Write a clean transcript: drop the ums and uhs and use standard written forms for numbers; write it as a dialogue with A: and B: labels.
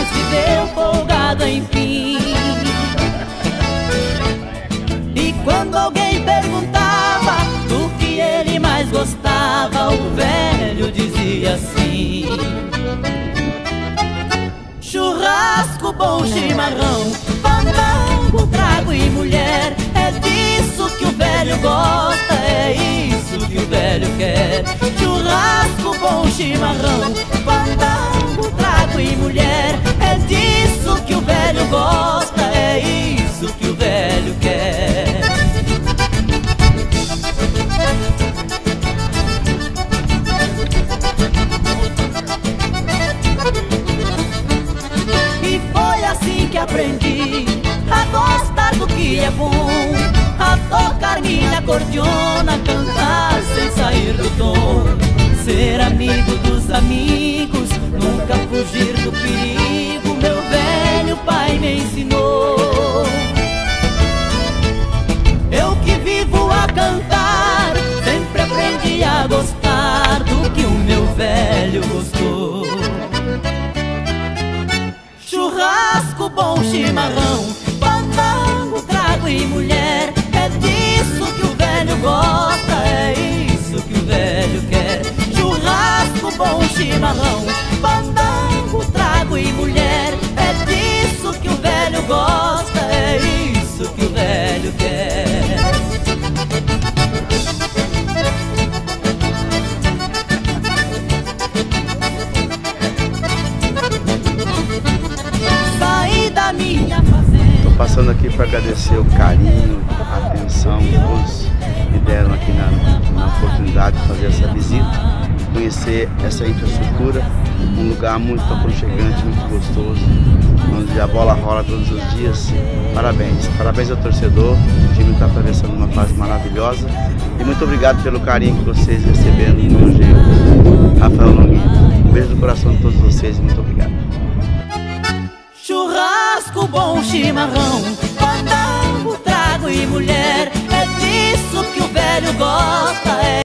A: mas viveu folgado enfim. E quando alguém perguntava do que ele mais gostava, o velho dizia assim: churrasco, bom chimarrão, fandango, trago e mulher. É disso que o velho gosta, é isso que o velho quer. Churrasco, bom chimarrão, fandango, trago e mulher. É disso que o velho gosta, é isso que o velho quer. E foi assim que aprendi a gostar do que é bom, a tocar minha cordiona, cantar sem sair do tom, ser amigo dos amigos, nunca fugir do perigo. Meu velho pai me ensinou. Eu que vivo a cantar, sempre aprendi a gostar do que o meu velho gostou. Churrasco, bom chimarrão, fandango, trago e mulher. É disso que o velho gosta, é isso que o velho quer. Churrasco, bom chimarrão, fandango, trago e mulher. É disso que o velho gosta, é isso que o velho quer. Saí da minha fazenda.
B: Tô passando aqui para agradecer o carinho, a atenção que todos me deram aqui na oportunidade de fazer essa visita, conhecer essa infraestrutura, um lugar muito aconchegante, muito gostoso, onde a bola rola todos os dias. Parabéns, parabéns ao torcedor, o time está atravessando uma fase maravilhosa e muito obrigado pelo carinho que vocês receberam no meu jeito. Rafael Longuinho, um beijo no coração de todos vocês e muito obrigado.
A: Churrasco, bom chimarrão, fandango, trago e mulher. É disso que o velho gosta,